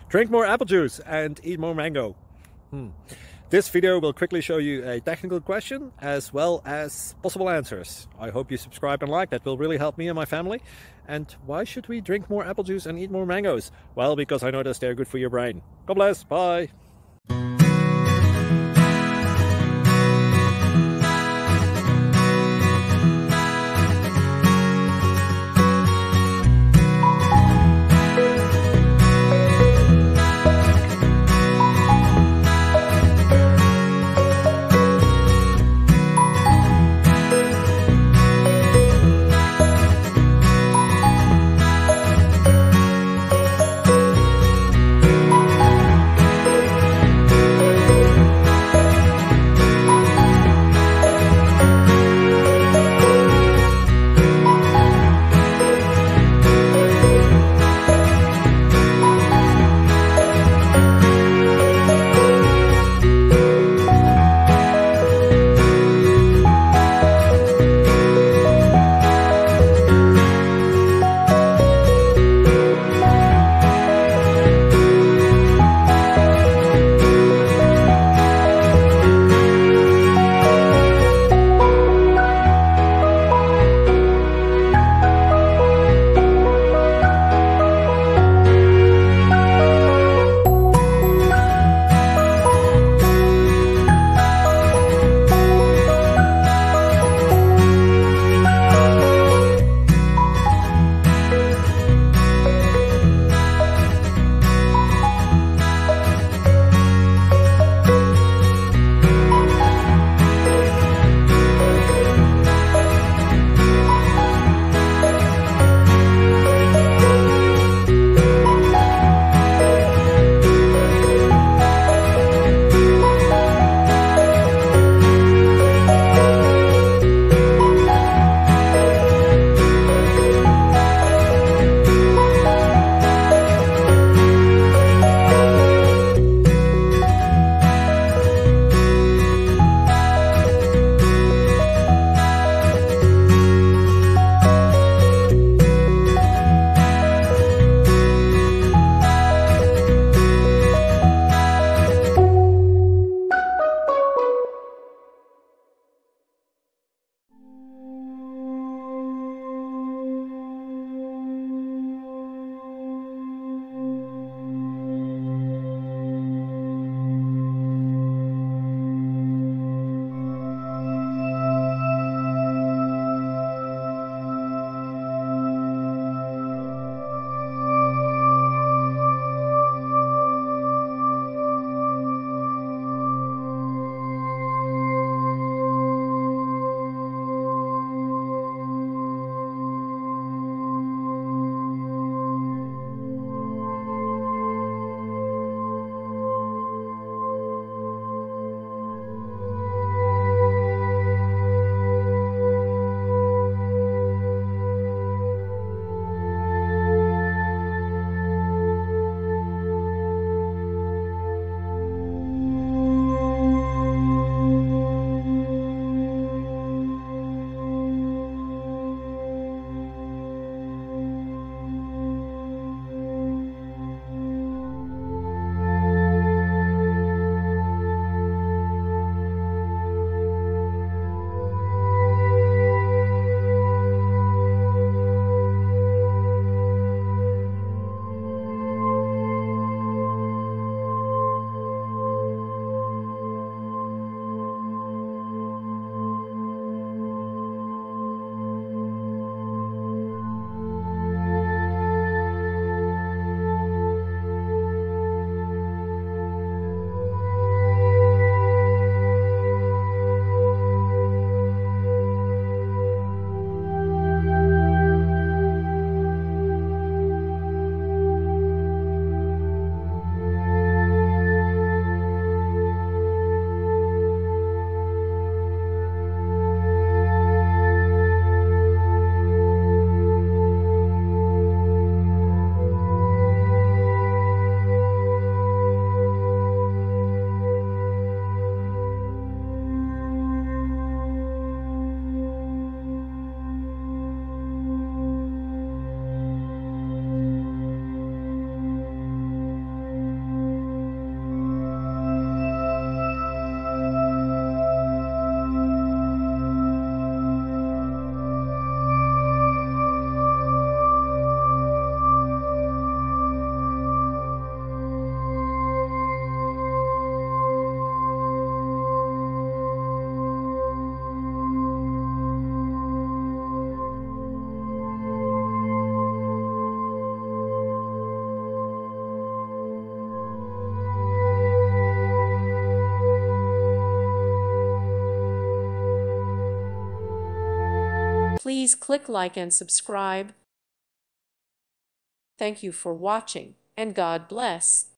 Drink more apple juice and eat more mango. This video will quickly show you a technical question as well as possible answers. I hope you subscribe and like, that will really help me and my family. And why should we drink more apple juice and eat more mangoes? Well, because I noticed they're good for your brain. God bless, bye. Please click like and subscribe. Thank you for watching, and God bless.